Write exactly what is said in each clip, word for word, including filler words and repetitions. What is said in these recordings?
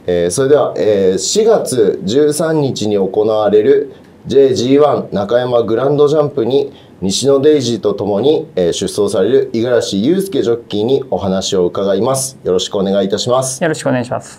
えー、それでは、えー、しがつじゅうさんにちに行われる ジェイジーワン 中山グランドジャンプに西野デイジーとともに、えー、出走される五十嵐祐介ジョッキーにお話を伺います。よろしくお願いいたします。 よろしくお願いします。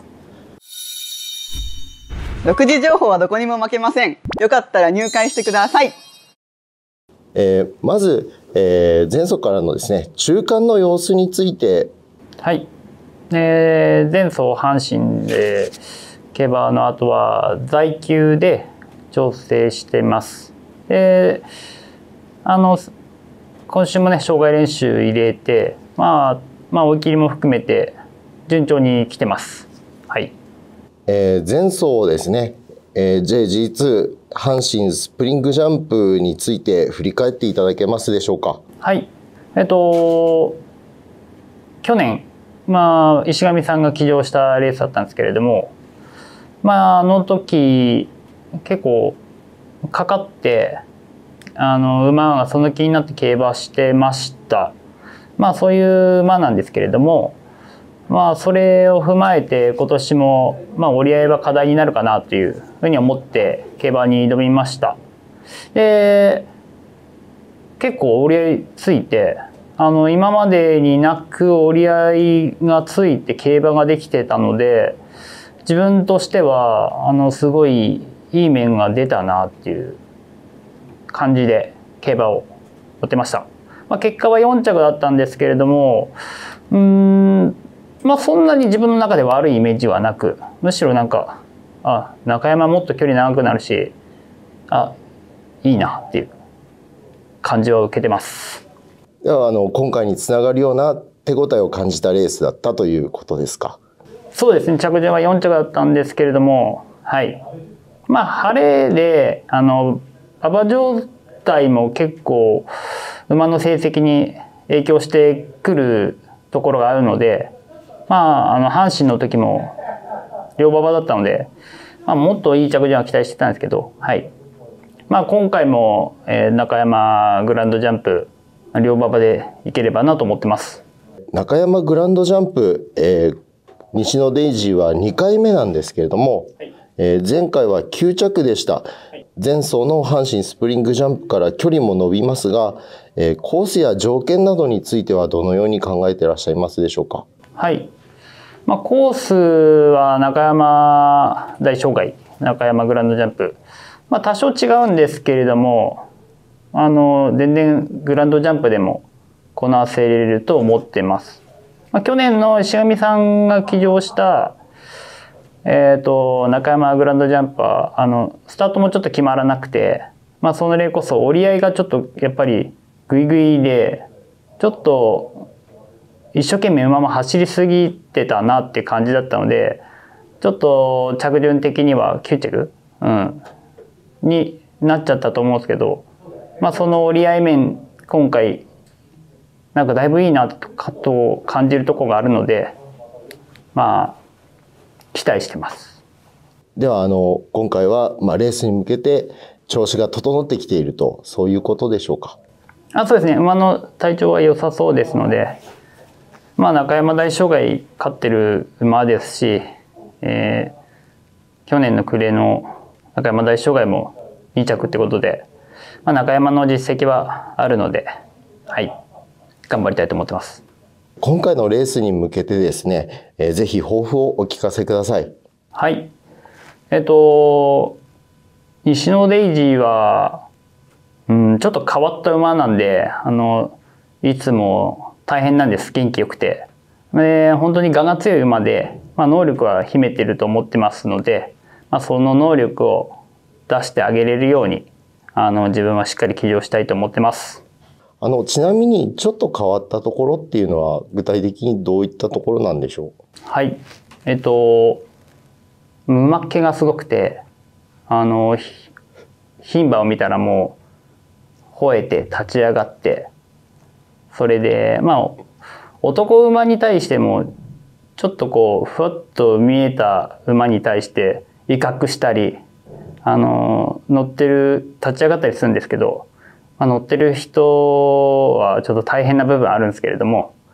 独自情報はどこにも負けません。よかったら入会してください。 えー、まず、えー、前走からのですね、中間の様子について。 はい。えー、前走阪神で競馬の後は在休で調整してます。で、あの今週もね障害練習入れて、まあまあ追い切りも含めて順調に来てます。はい。 えー、前走ですね、えー、ジェイジーツー 阪神スプリングジャンプについて振り返っていただけますでしょうか。 はい。えっと去年、まあ、石上さんが騎乗したレースだったんですけれども、まあ、あの時結構かかってあの馬がその気になって競馬してました。まあそういう馬なんですけれども、まあそれを踏まえて今年もまあ折り合いは課題になるかなというふうに思って競馬に挑みました。で、結構折り合いついて、あの今までになく折り合いがついて競馬ができてたので、自分としてはあのすごいいい面が出たなっていう感じで競馬を乗ってました。まあ、結果はよんちゃくだったんですけれども、うーんまあそんなに自分の中で悪いイメージはなく、むしろなんかあ中山もっと距離長くなるし、あいいなっていう感じを受けてます。 ではあの今回につながるような手応えを感じたレースだったということですか。 そうですね、着順はよんちゃくだったんですけれども、はい、まあ晴れであの馬場状態も結構馬の成績に影響してくるところがあるので、まああの阪神の時も両馬場だったので、まあ、もっといい着順は期待してたんですけど、はい、まあ今回も、えー、中山グランドジャンプ両馬場でいければなと思ってます。 中山グランドジャンプ、えー、西野デイジーはにかいめなんですけれども、はい、えー、前回はきゅうちゃくでした。はい、前走の阪神スプリングジャンプから距離も伸びますが、えー、コースや条件などについてはどのように考えていらっしゃいますでしょうか。 はい、まあ、コースは中山大障害、中山グランドジャンプ、まあ、多少違うんですけれども、あの全然グランドジャンプでもこなせれると思ってます。まあ、去年の石上さんが騎乗した、えー、と中山グランドジャンプはあのスタートもちょっと決まらなくて、まあ、その例こそ折り合いがちょっとやっぱりグイグイで、ちょっと一生懸命馬も走りすぎてたなっていう感じだったので、ちょっと着順的にはきゅう着、うん、になっちゃったと思うんですけど、まあ、その折り合い面今回なんかだいぶいいなと感じるところがあるので、まあ期待してます。 ではあの今回は、まあ、レースに向けて調子が整ってきていると、そういうことでしょうか。 あ、そうですね、馬の体調は良さそうですので、まあ、中山大障害勝ってる馬ですし、えー、去年の暮れの中山大障害もに着ってことで、まあ、中山の実績はあるので、はい、頑張りたいと思ってます。 今回のレースに向けてですね、えー、ぜひ抱負をお聞かせください。 はい、えっと西野デイジーは、うん、ちょっと変わった馬なんで、あのいつも大変なんです。元気よくて、で本当に我が強い馬で、まあ、能力は秘めてると思ってますので、まあ、その能力を出してあげれるようにあの自分はしっかり騎乗したいと思ってます。 あのちなみにちょっと変わったところっていうのは具体的にどういったところなんでしょう。 はい、えっと馬っ気がすごくて、あの牝馬を見たらもう吠えて立ち上がって、それでまあ男馬に対してもちょっとこうふわっと見えた馬に対して威嚇したり、あの乗ってる立ち上がったりするんですけど、まあ、乗ってる人はちょっと大変な部分あるんですけれども、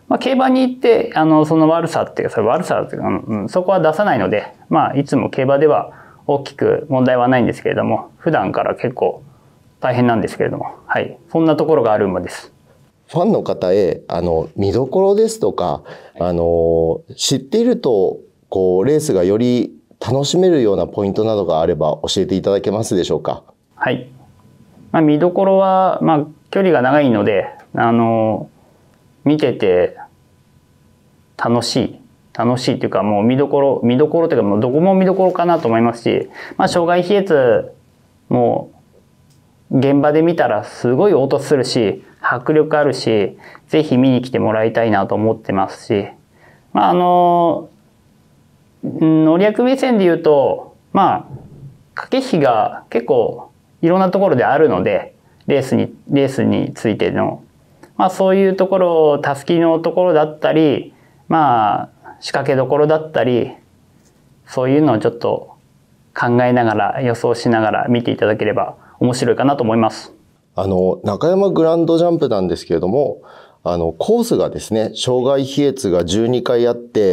まあ、競馬に行ってあのその悪さっていうかそれ悪さっていうか、うん、そこは出さないので、まあ、いつも競馬では大きく問題はないんですけれども、普段から結構大変なんですけれども、はい、そんなところがある馬です。 ファンの方へあの見どころですとか、あの知っているとこうレースがより楽しめるようなポイントなどがあれば教えていただけますでしょうか。 はい、まあ、見どころは、まあ、距離が長いのであの見てて楽しい楽しいというか、もう見どころ見どころというかもうどこも見どころかなと思いますし、まあ、障害飛越も現場で見たらすごい音するし迫力あるし、ぜひ見に来てもらいたいなと思ってますし、まあ、あの乗役目線で言うと、まあ駆け引きが結構いろんなところであるので、レースにレースについての、まあ、そういうところ、たすきのところだったり、まあ仕掛けどころだったり、そういうのをちょっと考えながら予想しながら見ていただければ面白いかなと思います。 あの中山グランドジャンプなんですけれども、あのコースがですね、障害飛越がじゅうにかいあって、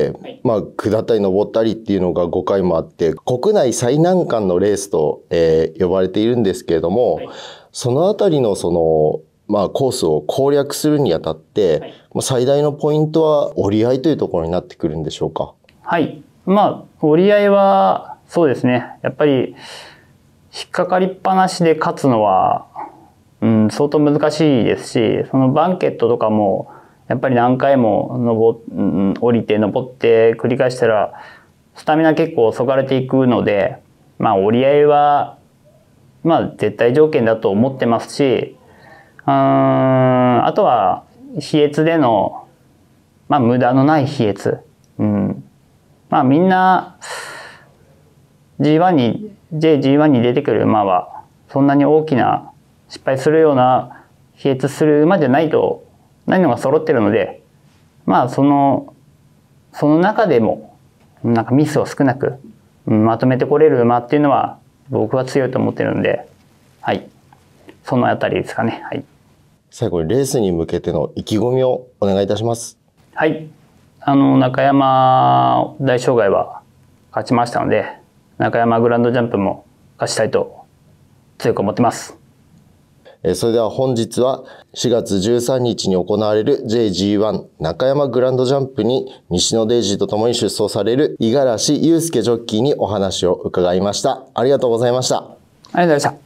はい、まあ下ったり登ったりっていうのがごかいもあって、国内最難関のレースと、えー、呼ばれているんですけれども、はい、そのあたりのそのまあコースを攻略するにあたって、はい、まあ最大のポイントは折り合いというところになってくるんでしょうか。 はい、まあ折り合いはそうですね。やっぱり引っかかりっぱなしで勝つのは、うん、相当難しいですし、そのバンケットとかもやっぱり何回も登、うん、降りて登って繰り返したらスタミナ結構そがれていくので、まあ折り合いはまあ絶対条件だと思ってますし、うーん、あとは飛越での、まあ、無駄のない飛越、うん、まあみんな ジーワン に ジェイジーワン に出てくる馬はそんなに大きな失敗するような飛越する馬じゃないとないのが揃ってるので、まあそのその中でもなんかミスを少なく、うん、まとめてこれる馬っていうのは僕は強いと思ってるので、はい、そのあたりですかね。はい。 最後にレースに向けての意気込みをお願いいたします。 はい、あの中山大障害は勝ちましたので、中山グランドジャンプも勝ちたいと強く思ってます。 それでは本日はしがつじゅうさんにちに行われる ジェイジーワン 中山グランドジャンプに西野デイジーとともに出走される五十嵐祐介ジョッキーにお話を伺いました。ありがとうございました。ありがとうございました。